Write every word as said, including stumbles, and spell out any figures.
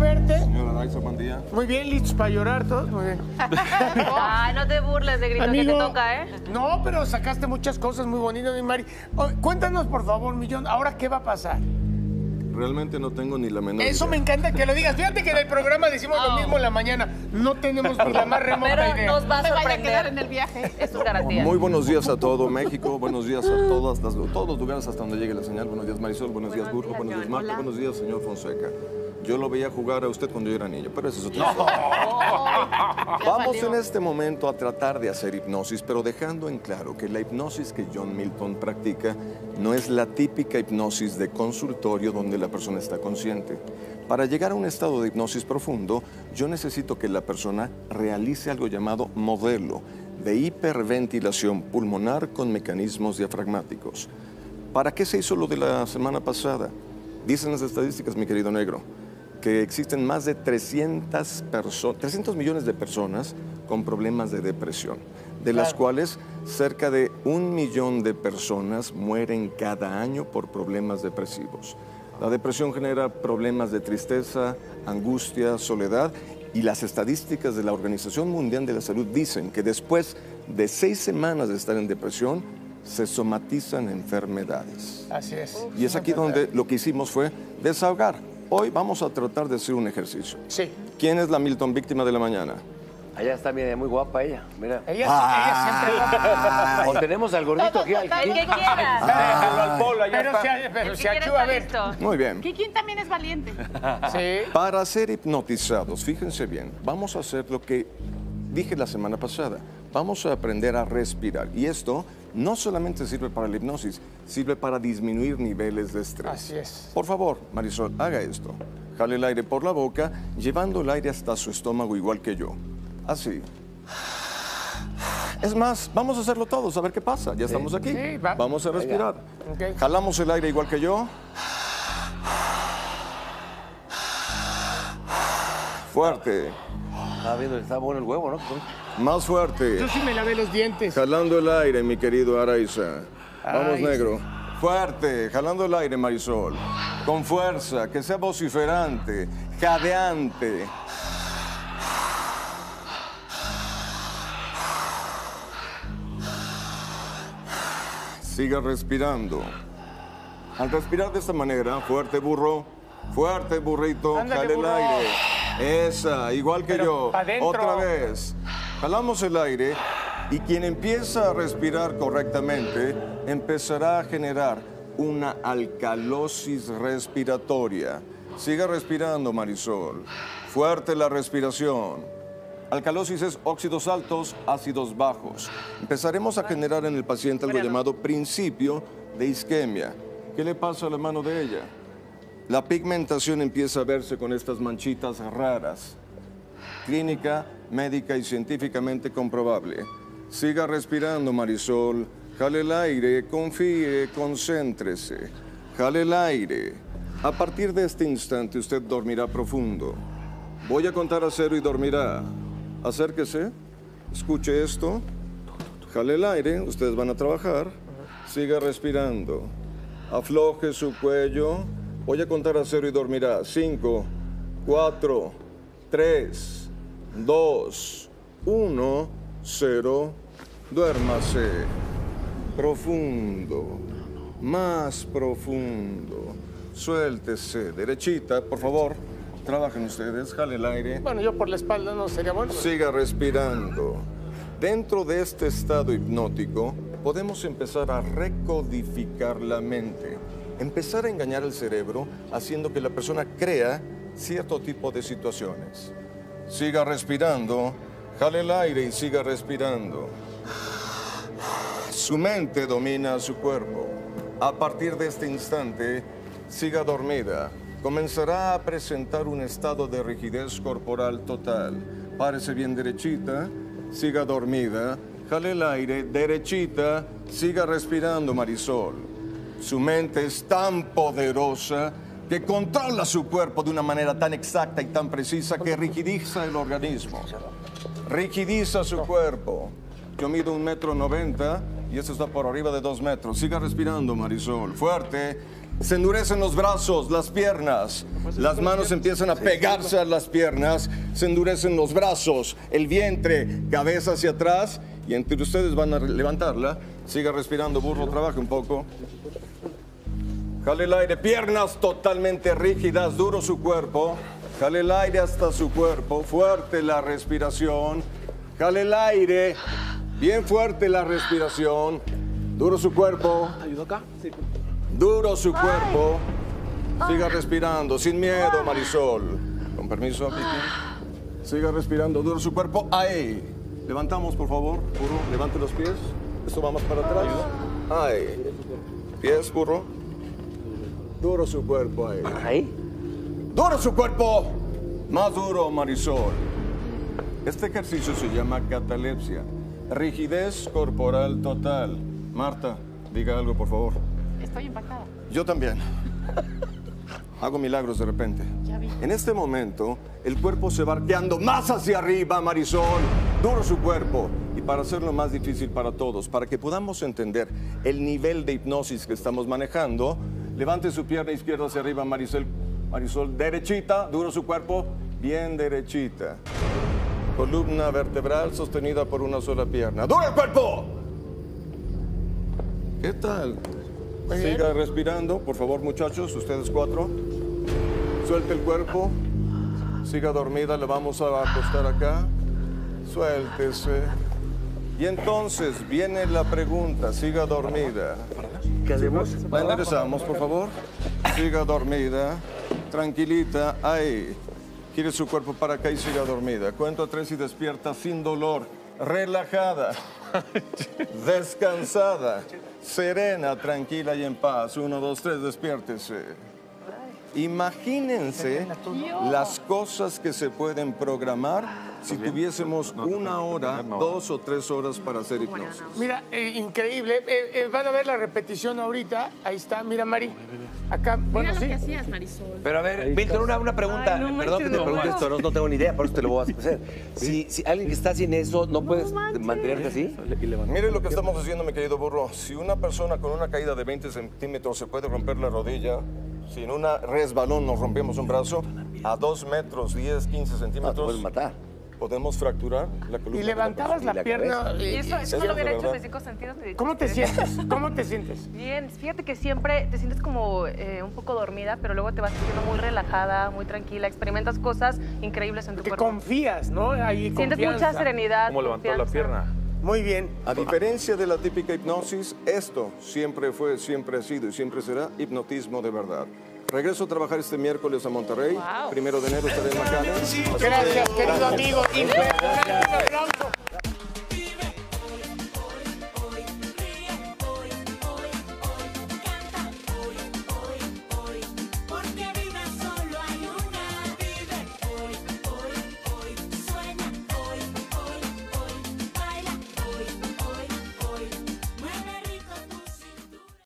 verte. Señora Araiza, buen día. Muy bien, listos para llorar todos. Muy bien. Ay, no te burles de grito Amigo, que te toca, ¿eh? No, pero sacaste muchas cosas muy bonitas, mi Mari. Oh, cuéntanos, por favor, Millón, ¿ahora qué va a pasar? Realmente no tengo ni la menor Eso idea. me encanta que lo digas. Fíjate que en el programa decimos Oh. lo mismo en la mañana. No tenemos ni la más remota Pero idea. nos va a Me vaya a quedar sorprender. en el viaje. Eso es garantía. Muy buenos días a todo México, buenos días a todas las, todos los lugares hasta donde llegue la señal. Buenos días Marisol, buenos días Burjo, buenos días Marta, buenos días señor Fonseca. Yo lo veía jugar a usted cuando yo era niño, pero eso es otra historia. Vamos en este momento a tratar de hacer hipnosis, pero dejando en claro que la hipnosis que John Milton practica no es la típica hipnosis de consultorio donde la persona está consciente. Para llegar a un estado de hipnosis profundo, yo necesito que la persona realice algo llamado modelo de hiperventilación pulmonar con mecanismos diafragmáticos. ¿Para qué se hizo lo de la semana pasada? Dicen las estadísticas, mi querido negro, que existen más de trescientos millones de personas con problemas de depresión, de las cuales cerca de un millón de personas mueren cada año por problemas depresivos. La depresión genera problemas de tristeza, angustia, soledad, y las estadísticas de la Organización Mundial de la Salud dicen que después de seis semanas de estar en depresión, se somatizan enfermedades. Así es. Y es aquí donde lo que hicimos fue desahogar. Hoy vamos a tratar de hacer un ejercicio. Sí. ¿Quién es la Milton víctima de la mañana? Allá está, mira, muy guapa ella, mira. Ella, ella siempre... O tenemos al gordito aquí. Al El que quieras. Déjalo al polo, allá Pero está. se, pero El se que quieras achúa a está ver. listo. Muy bien. Kikín también es valiente. Sí. Para ser hipnotizados, fíjense bien, vamos a hacer lo que dije la semana pasada. Vamos a aprender a respirar. Y esto no solamente sirve para la hipnosis, sirve para disminuir niveles de estrés. Así es. Por favor, Marisol, haga esto. Jale el aire por la boca, llevando el aire hasta su estómago igual que yo. Así. Es más, vamos a hacerlo todos, a ver qué pasa. Ya estamos aquí. Sí, va. Vamos a respirar. Ok. Jalamos el aire igual que yo. Fuerte. Estaba viendo, está bueno el huevo, ¿no? Más fuerte. Yo sí me lavé los dientes. Jalando el aire, mi querido Araiza. Vamos, Ay, negro. Fuerte, jalando el aire, Marisol. Con fuerza, que sea vociferante, jadeante. Siga respirando. Al respirar de esta manera, fuerte burro, fuerte burrito, Ándale, jale el burro. aire. Esa, igual que Pero yo. pa' dentro. Otra vez. Jalamos el aire y quien empieza a respirar correctamente empezará a generar una alcalosis respiratoria. Siga respirando, Marisol. Fuerte la respiración. Alcalosis es óxidos altos, ácidos bajos. Empezaremos a generar en el paciente algo llamado principio de isquemia. ¿Qué le pasa a la mano de ella? La pigmentación empieza a verse con estas manchitas raras. Clínica, médica y científicamente comprobable. Siga respirando, Marisol. Jale el aire, confíe, concéntrese. Jale el aire. A partir de este instante usted dormirá profundo. Voy a contar a cero y dormirá. Acérquese, escuche esto. Jale el aire, ustedes van a trabajar. Siga respirando. Afloje su cuello. Voy a contar a cero y dormirá. Cinco, cuatro, tres, dos, uno, cero. Duérmase. Profundo. Más profundo. Suéltese. Derechita, por favor. Trabajen ustedes. Jale el aire. Bueno, yo por la espalda no sería bueno. Siga respirando. Dentro de este estado hipnótico, podemos empezar a recodificar la mente. Empezar a engañar al cerebro haciendo que la persona crea cierto tipo de situaciones. Siga respirando, jale el aire y siga respirando. Su mente domina a su cuerpo. A partir de este instante, siga dormida. Comenzará a presentar un estado de rigidez corporal total. Párese bien derechita, siga dormida, jale el aire, derechita, siga respirando, Marisol. Su mente es tan poderosa que controla su cuerpo de una manera tan exacta y tan precisa que rigidiza el organismo. Rigidiza su cuerpo. Yo mido un metro noventa y esto está por arriba de dos metros. Siga respirando, Marisol. Fuerte. Se endurecen los brazos, las piernas. Las manos empiezan a pegarse a las piernas. Se endurecen los brazos, el vientre, cabeza hacia atrás. Y entre ustedes van a levantarla. Siga respirando, burro, trabaje un poco. Jale el aire, piernas totalmente rígidas, duro su cuerpo. Jale el aire hasta su cuerpo, fuerte la respiración. Jale el aire, bien fuerte la respiración. Duro su cuerpo. ¿Ayudo acá? Sí. Duro su cuerpo. Siga respirando, sin miedo, Marisol. Con permiso, Vicky. Siga respirando, duro su cuerpo. Ahí. Levantamos, por favor. Burro, levante los pies. Esto va más para atrás. Ahí. Pies, burro. Duro su cuerpo ahí. Ahí. ¡Duro su cuerpo! Más duro, Marisol. Este ejercicio se llama catalepsia. Rigidez corporal total. Marta, diga algo, por favor. Estoy impactada. Yo también. Hago milagros de repente. Ya vi. En este momento, el cuerpo se va arqueando más hacia arriba, Marisol. Duro su cuerpo. Y para hacerlo más difícil para todos, para que podamos entender el nivel de hipnosis que estamos manejando, levante su pierna izquierda hacia arriba, Marisol. Marisol, derechita, duro su cuerpo, bien derechita. Columna vertebral sostenida por una sola pierna. ¡Duro el cuerpo! ¿Qué tal? Muy Siga bien. respirando, por favor, muchachos, ustedes cuatro. Suelte el cuerpo. Siga dormida, le vamos a acostar acá. Suéltese. Y entonces viene la pregunta, siga dormida. ¿Qué hacemos? La enderezamos, por favor. Siga dormida. Tranquilita, ahí. Gire su cuerpo para acá y siga dormida. Cuento a tres y despierta sin dolor. Relajada. Descansada. Serena, tranquila y en paz. Uno, dos, tres, despiértese. Imagínense las cosas que se pueden programar si tuviésemos una hora, dos o tres horas para hacer hipnosis. Mira, eh, increíble. Eh, eh, van a ver la repetición ahorita. Ahí está. Mira, Mari. Acá, bueno, Mira lo sí. que hacías, Marisol. Pero a ver, Milton, una, una pregunta. Ay, no Perdón manches, que te no pregunte manches. esto, no, no tengo ni idea, por eso te lo voy a hacer. Si, si alguien que está sin eso, ¿no puedes mantenerte así? Mire lo que estamos haciendo, mi querido burro. Si una persona con una caída de veinte centímetros se puede romper la rodilla, si en una resbalón nos rompemos un brazo, a dos metros, diez, quince No, te centímetros, puedes matar. podemos fracturar la columna. Y levantabas Y la la pierna. cabeza. Y eh, eso, eso Sí, no lo de hubiera hecho verdad. de cinco sentidos. te- ¿Cómo te sientes? ¿Cómo te sientes? Bien, fíjate que siempre te sientes como eh, un poco dormida, pero luego te vas sintiendo muy relajada, muy tranquila, experimentas cosas increíbles en tu Que cuerpo. confías, ¿no? Ahí Sientes confianza. mucha serenidad. ¿Cómo levantó la confianza. pierna? Muy bien. A diferencia de la típica hipnosis, esto siempre fue, siempre ha sido y siempre será hipnotismo de verdad. Regreso a trabajar este miércoles a Monterrey. Wow. Primero de enero estaré en Macanes. Gracias, querido amigo. Impresionante. Un aplauso.